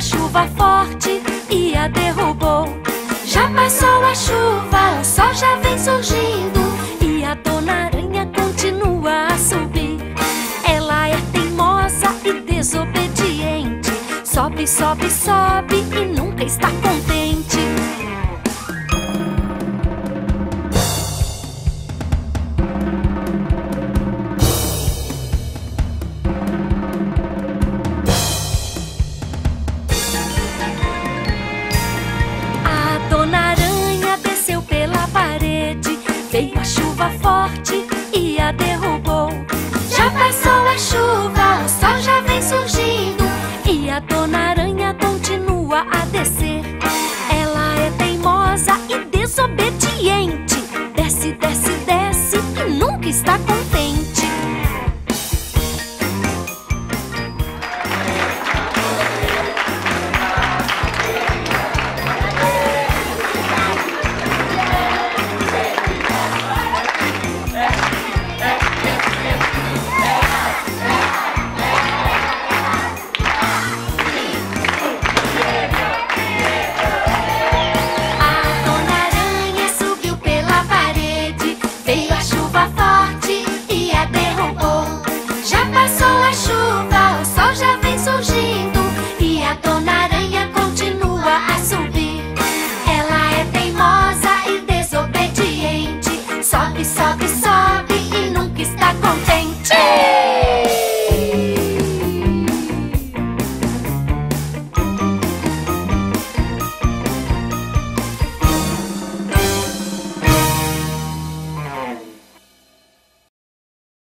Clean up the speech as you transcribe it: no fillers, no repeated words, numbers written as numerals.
chuva forte e a derrubou. Já passou a chuva, o sol já vem surgindo e a Dona Aranha continua a subir. Ela é teimosa e desobediente, sobe, sobe, sobe e nunca está contente. A Dona Aranha desceu pela parede, veio a chuva forte e a derrubou. Já passou a chuva, o sol já vem surgindo e a Dona Aranha continua a descer.